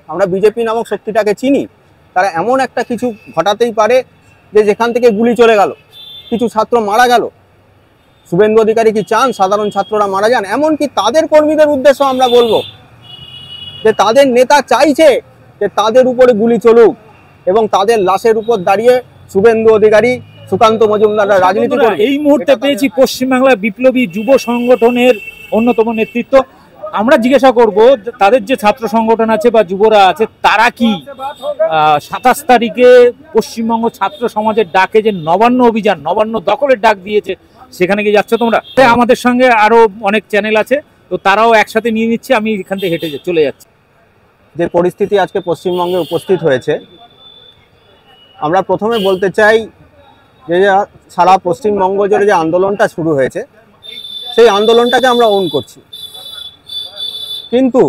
আমরা বিজেপি নামক শক্তিটাকে চিনি, তারা এমন একটা কিছু ঘটাতেই পারে যে যেখান থেকে গুলি চলে গেল, কিছু ছাত্র মারা গেল। শুভেন্দু অধিকারী কি চান সাধারণ ছাত্ররা মারা যান? এমনকি তাদের কর্মীদের উদ্দেশ্য আমরা বলবো যে তাদের নেতা চাইছে যে তাদের উপরে গুলি চলুক এবং তাদের লাশের উপর দাঁড়িয়ে শুভেন্দু অধিকারী, সুকান্ত মজুমদাররা রাজনীতি করে। এই মুহূর্তে পেয়েছি পশ্চিমবাংলা বিপ্লবী যুব সংগঠনের অন্যতম নেতৃত্ব। আমরা জিজ্ঞাসা করব তাদের যে ছাত্র সংগঠন আছে বা যুবরা আছে তারা কি 27 তারিখে পশ্চিমবঙ্গ ছাত্র সমাজের ডাকে যে নবান্ন অভিযান, নবান্ন দখলের ডাক দিয়েছে, সেখানে কি যাচ্ছ তোমরা? আমাদের সঙ্গে আরো অনেক চ্যানেল আছে, তো তারাও একসাথে নিয়ে নিচ্ছে। আমি এখান থেকে হেঁটে চলে যাচ্ছি। যে পরিস্থিতি আজকে পশ্চিমবঙ্গে উপস্থিত হয়েছে, আমরা প্রথমে বলতে চাই যে সারা পশ্চিমবঙ্গ জুড়ে যে আন্দোলনটা শুরু হয়েছে সেই আন্দোলনটাকে আমরা ওন করছি, কিন্তু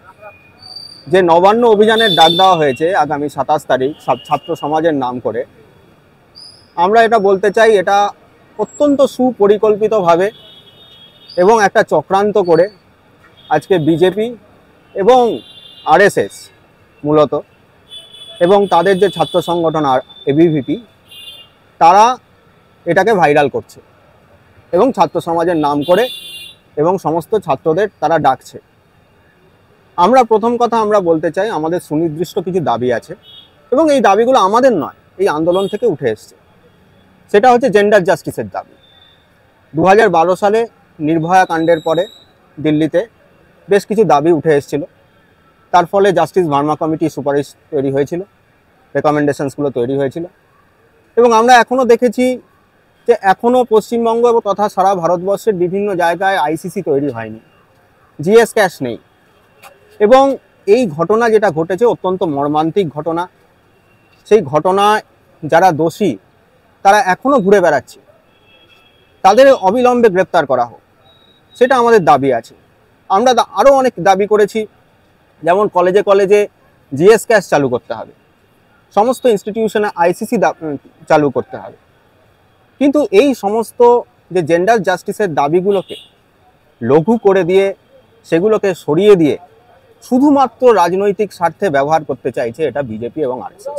যে নবান্ন অভিযানের ডাক দেওয়া হয়েছে আগামী 27 তারিখ ছাত্র সমাজের নাম করে, আমরা এটা বলতে চাই এটা অত্যন্ত সুপরিকল্পিতভাবে এবং একটা চক্রান্ত করে আজকে বিজেপি এবং আরএসএস মূলত এবং তাদের যে ছাত্র সংগঠন এবিভিপি, তারা এটাকে ভাইরাল করছে এবং ছাত্র সমাজের নাম করে এবং সমস্ত ছাত্রদের তারা ডাকছে। আমরা প্রথম কথা আমরা বলতে চাই আমাদের সুনির্দিষ্ট কিছু দাবি আছে এবং এই দাবিগুলো আমাদের নয়, এই আন্দোলন থেকে উঠে এসছে। সেটা হচ্ছে জেন্ডার জাস্টিসের দাবি। 2012 সালে নির্ভয়া কাণ্ডের পরে দিল্লিতে বেশ কিছু দাবি উঠে এসেছিল, তার ফলে জাস্টিস ভার্মা কমিটি সুপারিশ তৈরি হয়েছিল, রেকমেন্ডেশনসগুলো তৈরি হয়েছিল এবং আমরা এখনও দেখেছি যে এখনও পশ্চিমবঙ্গ এবং তথা সারা ভারতবর্ষের বিভিন্ন জায়গায় আইসিসি তৈরি হয়নি, জিএস ক্যাশ নেই এবং এই ঘটনা যেটা ঘটেছে অত্যন্ত মর্মান্তিক ঘটনা। সেই ঘটনায় যারা দোষী তারা এখনও ঘুরে বেড়াচ্ছে, তাদের অবিলম্বে গ্রেপ্তার করা হোক, সেটা আমাদের দাবি আছে। আমরা আরও অনেক দাবি করেছি, যেমন কলেজে কলেজে জিএস ক্যাশ চালু করতে হবে, সমস্ত ইনস্টিটিউশনে আইসিসি চালু করতে হবে। কিন্তু এই সমস্ত যে জেন্ডার জাস্টিসের দাবিগুলোকে লঘু করে দিয়ে সেগুলোকে সরিয়ে দিয়ে শুধুমাত্র রাজনৈতিক স্বার্থে ব্যবহার করতে চাইছে এটা বিজেপি এবং আরএসএস,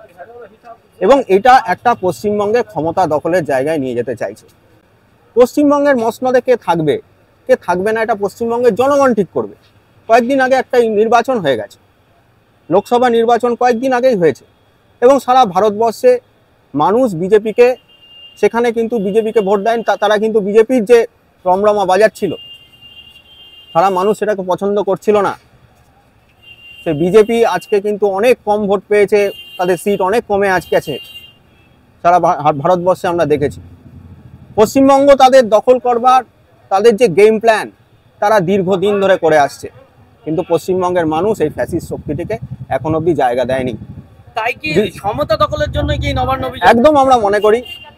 এবং এটা একটা পশ্চিমবঙ্গের ক্ষমতা দখলের জায়গায় নিয়ে যেতে চাইছে। পশ্চিমবঙ্গের মসনদে কে থাকবে কে থাকবে না এটা পশ্চিমবঙ্গের জনগণ ঠিক করবে। কয়েকদিন আগে একটা নির্বাচন হয়ে গেছে, লোকসভা নির্বাচন কয়েকদিন আগেই হয়েছে এবং সারা ভারতবর্ষে মানুষ বিজেপিকে, সেখানে কিন্তু বিজেপিকে ভোট দেন, তারা কিন্তু বিজেপির যে রমরমা বাজাচ্ছিল, সারা মানুষ সেটাকে পছন্দ করছিল না। সে বিজেপি আজকে কিন্তু অনেক কম ভোট পেয়েছে, তাদের সিট অনেক কমে আজকে আছে সারা ভারতবর্ষে আমরা দেখেছি। পশ্চিমবঙ্গ তাদের দখল করবার তাদের যে গেম প্ল্যান তারা দীর্ঘদিন ধরে করে আসছে, কিন্তু পশ্চিমবঙ্গের মানুষ এই ফ্যাসিস্ট শক্তিটিকে এখন অবধি জায়গা দেয়নি। তাই কি ক্ষমতা দখলের জন্য কি নবান্ন অভিযান? একদম আমরা মনে করি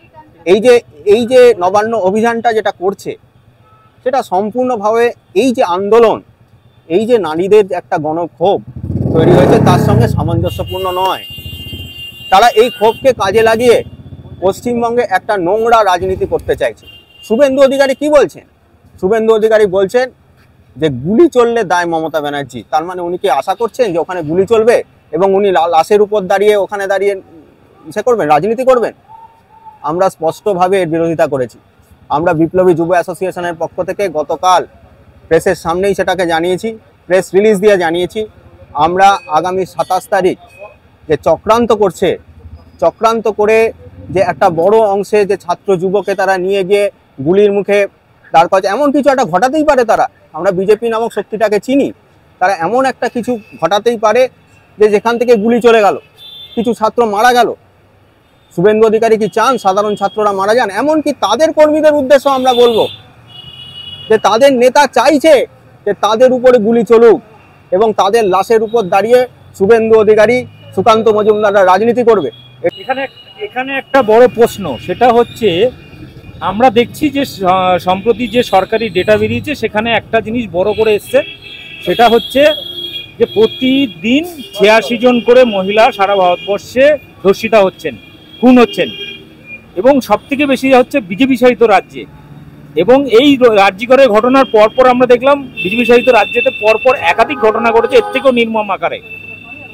এই যে নবান্ন অভিযানটা যেটা করছে সেটা সম্পূর্ণভাবে এই যে আন্দোলন, এই যে নারীদের একটা গণক্ষোভ তৈরি হয়েছে তার সঙ্গে সামঞ্জস্যপূর্ণ নয়। তারা এই ক্ষোভকে কাজে লাগিয়ে পশ্চিমবঙ্গে একটা নোংরা রাজনীতি করতে চাইছে। শুভেন্দু অধিকারী কি বলছেন? শুভেন্দু অধিকারী বলছেন যে গুলি চললে দায় মমতা ব্যানার্জি। তার মানে উনি কি আশা করছেন যে ওখানে গুলি চলবে এবং উনি লাশের উপর দাঁড়িয়ে ওখানে দাঁড়িয়ে করবেন, রাজনীতি করবেন? আমরা স্পষ্টভাবে এর বিরোধিতা করেছি। আমরা বিপ্লবী যুব অ্যাসোসিয়েশনের পক্ষ থেকে গতকাল প্রেসের সামনেই সেটাকে জানিয়েছি, প্রেস রিলিজ দিয়ে জানিয়েছি। আমরা আগামী 27 তারিখ যে চক্রান্ত করছে, চক্রান্ত করে যে একটা বড় অংশে যে ছাত্র যুবকে তারা নিয়ে গিয়ে গুলির মুখে দাঁড় করাচ্ছে, এমন কিছু একটা ঘটাতেই পারে তারা। আমরা বিজেপি নামক শক্তিটাকে চিনি, তারা এমন একটা কিছু ঘটাতেই পারে যে যেখান থেকে গুলি চলে গেল, কিছু ছাত্র মারা গেল। শুভেন্দু অধিকারী কি চান সাধারণ ছাত্ররা মারা যান? এমনকি তাদের কর্মীদের উদ্দেশ্য আমরা বলবো যে তাদের নেতা চাইছে যে তাদের উপরে গুলি চলুক এবং তাদের লাশের উপর দাঁড়িয়ে শুভেন্দু অধিকারী, সুকান্ত মজুমদাররা রাজনীতি করবে। এখানে একটা বড় প্রশ্ন, সেটা হচ্ছে আমরা দেখছি যে সম্প্রতি যে সরকারি ডেটা বেরিয়েছে সেখানে একটা জিনিস বড় করে এসছে, সেটা হচ্ছে যে প্রতিদিন 86 জন করে মহিলা সারা ভারতবর্ষে ধর্ষিতা হচ্ছেন, খুন হচ্ছেন, এবং সবথেকে বেশি হচ্ছে বিজেপি শাসিত রাজ্যে। এবং এই রাজ্যিকরের ঘটনার পরপর আমরা দেখলাম বিজেপি শাসিত রাজ্যেতে পরপর একাধিক ঘটনা ঘটেছে এর থেকেও নির্মম আকারে।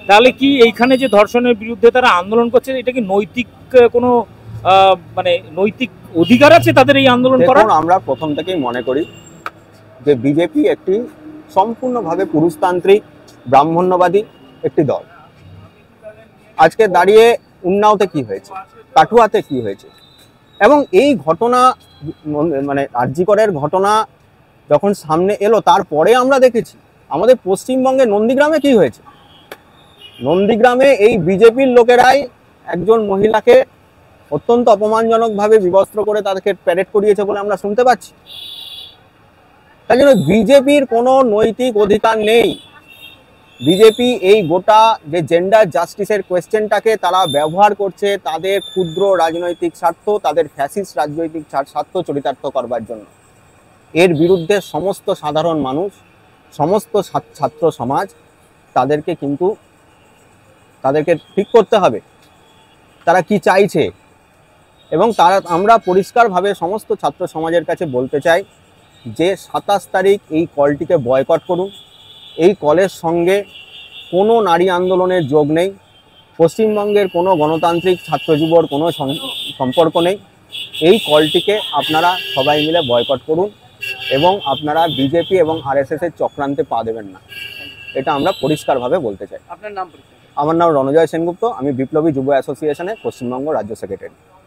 তাহলে কি এইখানে যে ধর্ষণের বিরুদ্ধে তারা আন্দোলন করছে, এটা কি নৈতিক কোনো মানে নৈতিক অধিকার আছে তাদের এই আন্দোলন করার? দেখুন, আমরা প্রথম থেকেই মনে করি যে বিজেপি একটি সম্পূর্ণভাবে পুরুষতান্ত্রিক ব্রাহ্মণ্যবাদী একটি দল। আজকে দাঁড়িয়ে উন্নাওতে কি হয়েছে, কাঠুয়াতে কি হয়েছে, এবং এই ঘটনা মানে আরজিকরের ঘটনা যখন সামনে এলো তারপরে আমরা দেখেছি আমাদের পশ্চিমবঙ্গে নন্দীগ্রামে কি হয়েছে। নন্দীগ্রামে এই বিজেপির লোকেরাই একজন মহিলাকে অত্যন্ত অপমানজনকভাবে বিবস্ত্র করে তাদেরকে প্যারেড করিয়েছে বলে আমরা শুনতে পাচ্ছি। তাই জন্য বিজেপির কোনো নৈতিক অধিকার নেই। বিজেপি এই গোটা যে জেন্ডার জাস্টিসের কোয়েশ্চেনটাকে তারা ব্যবহার করছে তাদের ক্ষুদ্র রাজনৈতিক স্বার্থ, তাদের ফ্যাসিস্ট রাজনৈতিক স্বার্থ চরিতার্থ করবার জন্য। এর বিরুদ্ধে সমস্ত সাধারণ মানুষ, সমস্ত ছাত্র সমাজ তাদেরকে ঠিক করতে হবে তারা কি চাইছে। এবং আমরা পরিষ্কারভাবে সমস্ত ছাত্র সমাজের কাছে বলতে চাই যে 27 তারিখ এই কলটিকে বয়কট করুন। এই কলের সঙ্গে কোনো নারী আন্দোলনের যোগ নেই, পশ্চিমবঙ্গের কোনো গণতান্ত্রিক ছাত্র যুবর কোনো সম্পর্ক নেই। এই কলটিকে আপনারা সবাই মিলে বয়কট করুন এবং আপনারা বিজেপি এবং আরএসএস এর চক্রান্তে পা দেবেন না, এটা আমরা পরিষ্কারভাবে বলতে চাই। আপনার নাম? আমার নাম রণজয় সেনগুপ্ত, আমি বিপ্লবী যুব অ্যাসোসিয়েশনের পশ্চিমবঙ্গ রাজ্য সেক্রেটারি।